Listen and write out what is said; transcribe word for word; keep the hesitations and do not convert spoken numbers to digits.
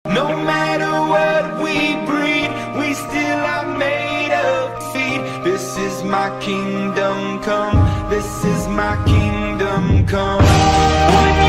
No matter what we breed, we still are made of feet. This is my kingdom come, this is my kingdom come.